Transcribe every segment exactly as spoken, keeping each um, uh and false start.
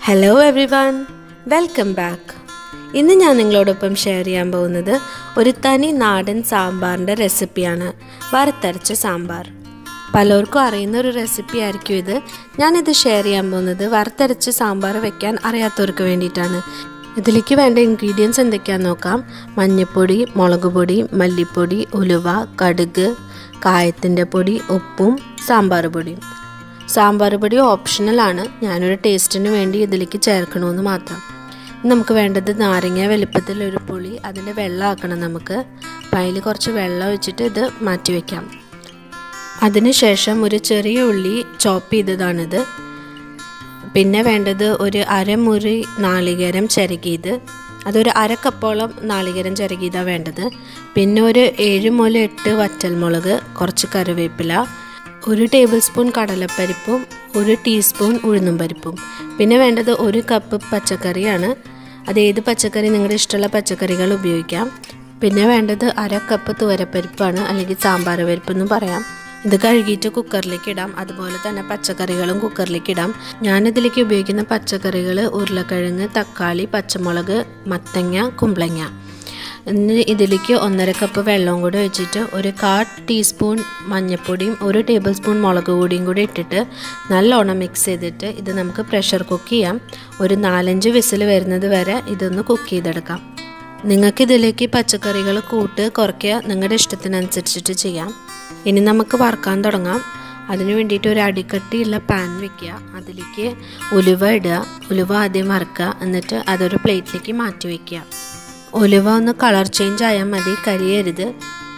Hello everyone, welcome back. ഇന്ന് ഞാൻ നിങ്ങളോടൊപ്പം ഷെയർ ചെയ്യാൻ പോകുന്നത് ഒരു തനി നാടൻ സാമ്പാറിൻ്റെ റെസിപ്പിയാണ്, വറുത്തരച്ച സാമ്പാർ. പലർക്കും അറിയുന്ന ഒരു റെസിപ്പി ആയിരിക്കും ഇത്. ഞാനിത് ഷെയർ ചെയ്യാൻ പോകുന്നത് വറുത്തരച്ച സാമ്പാർ വെക്കാൻ അറിയാത്തവർക്ക് വേണ്ടിയിട്ടാണ്. ഇതിലേക്ക് വേണ്ട ഇൻഗ്രീഡിയൻസ് എന്തൊക്കെയാണെന്ന് നോക്കാം. മഞ്ഞൾപ്പൊടി, മുളക് പൊടി, മല്ലിപ്പൊടി, ഉലുവ, കടുക്, കായത്തിൻ്റെ പൊടി, ഉപ്പും സാമ്പാർ പൊടിയും. സാമ്പാർ പൊടി ഓപ്ഷണലാണ്, ഞാനൊരു ടേസ്റ്റിന് വേണ്ടി ഇതിലേക്ക് ചേർക്കണമെന്ന് മാത്രം. നമുക്ക് വേണ്ടത് നാരങ്ങ വലുപ്പത്തിലൊരു പുളി, അതിൻ്റെ വെള്ളം ആക്കണം നമുക്ക്. അപ്പം അതിൽ കുറച്ച് വെള്ളം ഒഴിച്ചിട്ട് ഇത് മാറ്റി വയ്ക്കാം. അതിനുശേഷം ഒരു ചെറിയ ഉള്ളി ചോപ്പ് ചെയ്തതാണിത്. പിന്നെ വേണ്ടത് ഒരു അരമുറി നാളികേരം ചിരകിയത്, അതൊരു അരക്കപ്പോളം നാളികേരം ചിരകിയതാണ് വേണ്ടത്. പിന്നെ ഒരു ഏഴ് മുതൽ എട്ട് വറ്റൽമുളക്, കുറച്ച് കറിവേപ്പില, ഒരു ടേബിൾ സ്പൂൺ കടലപ്പരിപ്പും ഒരു ടീസ്പൂൺ ഉഴുന്നും പരിപ്പും. പിന്നെ വേണ്ടത് ഒരു കപ്പ് പച്ചക്കറിയാണ്. അത് ഏത് പച്ചക്കറി നിങ്ങളുടെ ഇഷ്ടമുള്ള പച്ചക്കറികൾ ഉപയോഗിക്കാം. പിന്നെ വേണ്ടത് അര കപ്പ് തുവരപ്പരിപ്പാണ്, അല്ലെങ്കിൽ സാമ്പാർ പരിപ്പെന്നും പറയാം. ഇത് കഴുകിയിട്ട് കുക്കറിലേക്ക് ഇടാം. അതുപോലെ തന്നെ പച്ചക്കറികളും കുക്കറിലേക്ക് ഇടാം. ഞാനിതിലേക്ക് ഉപയോഗിക്കുന്ന പച്ചക്കറികൾ ഉരുളക്കിഴങ്ങ്, തക്കാളി, പച്ചമുളക്, മത്തങ്ങ, കുമ്പളങ്ങ. ഇന്ന് ഇതിലേക്ക് ഒന്നര കപ്പ് വെള്ളവും കൂടി ഒഴിച്ചിട്ട് ഒരു കാ ടീസ്പൂൺ മഞ്ഞൾപ്പൊടിയും ഒരു ടേബിൾ സ്പൂൺ മുളക് പൊടിയും കൂടി ഇട്ടിട്ട് നല്ലോണം മിക്സ് ചെയ്തിട്ട് ഇത് നമുക്ക് പ്രഷർ കുക്ക് ചെയ്യാം. ഒരു നാലഞ്ച് വിസിൽ വരുന്നത് വരെ ഇതൊന്ന് കുക്ക് ചെയ്തെടുക്കാം. നിങ്ങൾക്കിതിലേക്ക് പച്ചക്കറികൾ കൂട്ട് കുറയ്ക്കുക, നിങ്ങളുടെ ഇഷ്ടത്തിനനുസരിച്ചിട്ട് ചെയ്യാം. ഇനി നമുക്ക് വറുക്കാൻ തുടങ്ങാം. അതിന് വേണ്ടിയിട്ട് ഒരു അടിക്കട്ടിയുള്ള പാൻ വെക്കുക. അതിലേക്ക് ഉലുവ ഇടുക. ഉലുവ ആദ്യം വറുക്കുക, എന്നിട്ട് അതൊരു പ്ലേറ്റിലേക്ക് മാറ്റി വയ്ക്കുക. ഉലുവ ഒന്ന് കളർ ചേഞ്ച് ആയാൽ മതി, കരിയരുത്.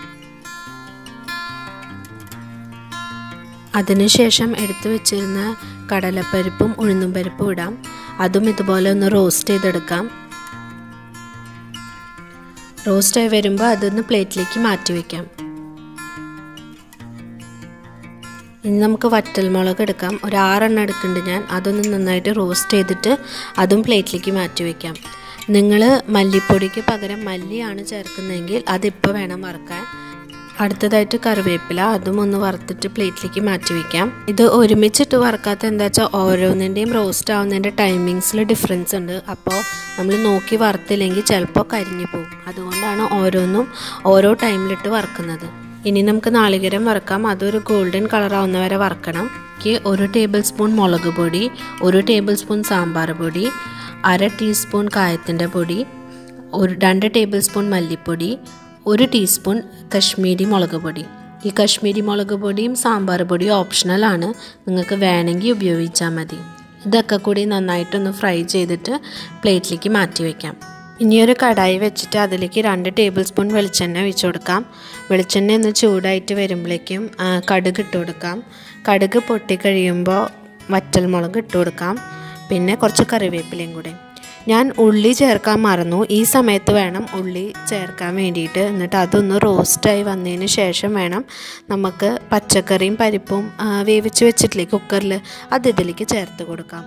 അതിനുശേഷം എടുത്തു വെച്ചിരുന്ന കടലപ്പരിപ്പും ഉഴുന്നും പരിപ്പും ഇടാം. അതും ഇതുപോലെ ഒന്ന് റോസ്റ്റ് ചെയ്തെടുക്കാം. റോസ്റ്റായി വരുമ്പോൾ അതൊന്ന് പ്ലേറ്റിലേക്ക് മാറ്റി വയ്ക്കാം. ഇനി നമുക്ക് വറ്റൽമുളക് എടുക്കാം. ഒരു ആറെണ്ണം എടുക്കുന്നുണ്ട് ഞാൻ. അതൊന്ന് നന്നായിട്ട് റോസ്റ്റ് ചെയ്തിട്ട് അതും പ്ലേറ്റിലേക്ക് മാറ്റി വയ്ക്കാം. നിങ്ങൾ മല്ലിപ്പൊടിക്ക് പകരം മല്ലിയാണ് ചേർക്കുന്നതെങ്കിൽ അതിപ്പോൾ വേണം വറുക്കാൻ. അടുത്തതായിട്ട് കറിവേപ്പില, അതും ഒന്ന് വറുത്തിട്ട് പ്ലേറ്റിലേക്ക് മാറ്റി വയ്ക്കാം. ഇത് ഒരുമിച്ചിട്ട് വറുക്കാത്ത എന്താ വെച്ചാൽ ഓരോന്നിൻ്റെയും റോസ്റ്റ് ആവുന്നതിൻ്റെ ടൈമിങ്സിൽ ഡിഫറൻസ് ഉണ്ട്. അപ്പോൾ നമ്മൾ നോക്കി വറുത്തില്ലെങ്കിൽ ചിലപ്പോൾ കരിഞ്ഞു പോകും. അതുകൊണ്ടാണ് ഓരോന്നും ഓരോ ടൈമിലിട്ട് വറുക്കുന്നത്. ഇനി നമുക്ക് നാളികേരം വറുക്കാം. അതൊരു ഗോൾഡൻ കളർ ആവുന്ന വരെ വറുക്കണം. ഒരു ടേബിൾ സ്പൂൺ മുളക് പൊടി, ഒരു ടേബിൾ സ്പൂൺ സാമ്പാർ പൊടി, അര ടീസ്പൂൺ കായത്തിൻ്റെ പൊടി, ഒരു രണ്ട് ടേബിൾ സ്പൂൺ മല്ലിപ്പൊടി, ഒരു ടീസ്പൂൺ കശ്മീരി മുളക് പൊടി. ഈ കശ്മീരി മുളക് പൊടിയും സാമ്പാർ പൊടിയും ഓപ്ഷണലാണ്, നിങ്ങൾക്ക് വേണമെങ്കിൽ ഉപയോഗിച്ചാൽ മതി. ഇതൊക്കെ കൂടി നന്നായിട്ടൊന്ന് ഫ്രൈ ചെയ്തിട്ട് പ്ലേറ്റിലേക്ക് മാറ്റി വയ്ക്കാം. ഇനിയൊരു കടായി വെച്ചിട്ട് അതിലേക്ക് രണ്ട് ടേബിൾ സ്പൂൺ വെളിച്ചെണ്ണ ഒഴിച്ചു കൊടുക്കാം. വെളിച്ചെണ്ണ ഒന്ന് ചൂടായിട്ട് വരുമ്പോഴേക്കും കടുക് ഇട്ട് കൊടുക്കാം. കടുക് പൊട്ടിക്കഴിയുമ്പോൾ വറ്റൽമുളക് ഇട്ട് കൊടുക്കാം. പിന്നെ കുറച്ച് കറിവേപ്പിലയും കൂടെ. ഞാൻ ഉള്ളി ചേർക്കാൻ മറന്നു. ഈ സമയത്ത് വേണം ഉള്ളി ചേർക്കാൻ വേണ്ടിയിട്ട്. എന്നിട്ട് അതൊന്ന് റോസ്റ്റായി വന്നതിന് ശേഷം വേണം നമുക്ക് പച്ചക്കറിയും പരിപ്പും വേവിച്ച് വെച്ചിട്ടില്ലേ കുക്കറിൽ, അത് ഇതിലേക്ക് ചേർത്ത് കൊടുക്കാം.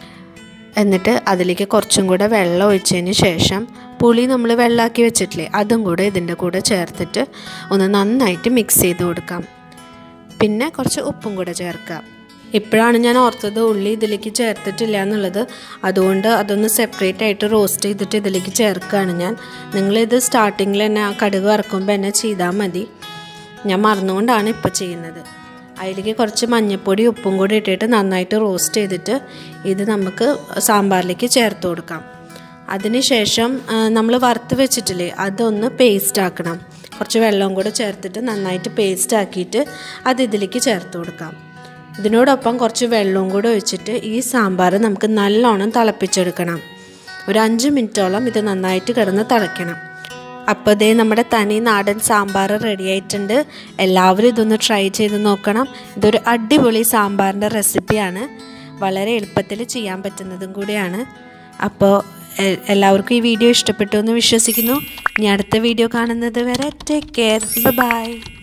എന്നിട്ട് അതിലേക്ക് കുറച്ചും കൂടെ വെള്ളം ഒഴിച്ചതിന് ശേഷം പുളി നമ്മൾ വെള്ളമാക്കി വെച്ചിട്ടില്ലേ അതും കൂടെ ഇതിൻ്റെ കൂടെ ചേർത്തിട്ട് ഒന്ന് നന്നായിട്ട് മിക്സ് ചെയ്ത് കൊടുക്കാം. പിന്നെ കുറച്ച് ഉപ്പും കൂടെ ചേർക്കാം. ഇപ്പോഴാണ് ഞാൻ ഓർത്തത് ഉള്ളി ഇതിലേക്ക് ചേർത്തിട്ടില്ല എന്നുള്ളത്. അതുകൊണ്ട് അതൊന്ന് സെപ്പറേറ്റ് ആയിട്ട് റോസ്റ്റ് ചെയ്തിട്ട് ഇതിലേക്ക് ചേർക്കുകയാണ് ഞാൻ. നിങ്ങളിത് സ്റ്റാർട്ടിങ്ങിൽ തന്നെ ആ കടുക് വറക്കുമ്പോൾ തന്നെ ചെയ്താൽ മതി. ഞാൻ മറന്നുകൊണ്ടാണ് ഇപ്പോൾ ചെയ്യുന്നത്. അതിലേക്ക് കുറച്ച് മഞ്ഞൾപ്പൊടി ഉപ്പും കൂടി ഇട്ടിട്ട് നന്നായിട്ട് റോസ്റ്റ് ചെയ്തിട്ട് ഇത് നമുക്ക് സാമ്പാറിലേക്ക് ചേർത്ത് കൊടുക്കാം. അതിനുശേഷം നമ്മൾ വറുത്ത് വെച്ചിട്ടില്ലേ അതൊന്ന് പേസ്റ്റ് ആക്കണം. കുറച്ച് വെള്ളവും കൂടെ ചേർത്തിട്ട് നന്നായിട്ട് പേസ്റ്റ് ആക്കിയിട്ട് അത് ഇതിലേക്ക് ചേർത്ത് കൊടുക്കാം. ഇതിനോടൊപ്പം കുറച്ച് വെള്ളവും കൂടെ ഒഴിച്ചിട്ട് ഈ സാമ്പാർ നമുക്ക് നല്ലോണം തിളപ്പിച്ചെടുക്കണം. ഒരു അഞ്ച് മിനിറ്റോളം ഇത് നന്നായിട്ട് കിടന്ന് തിളയ്ക്കണം. അപ്പോൾ ഇതേ നമ്മുടെ തനി നാടൻ സാമ്പാർ റെഡി ആയിട്ടുണ്ട്. എല്ലാവരും ഇതൊന്ന് ട്രൈ ചെയ്ത് നോക്കണം. ഇതൊരു അടിപൊളി സാമ്പാറിൻ്റെ റെസിപ്പിയാണ്, വളരെ എളുപ്പത്തിൽ ചെയ്യാൻ പറ്റുന്നതും കൂടിയാണ്. അപ്പോൾ എല്ലാവർക്കും ഈ വീഡിയോ ഇഷ്ടപ്പെട്ടു എന്ന് വിശ്വസിക്കുന്നു. ഇനി അടുത്ത വീഡിയോ കാണുന്നത് വരെ ടേക്ക് കെയർ, ബൈ.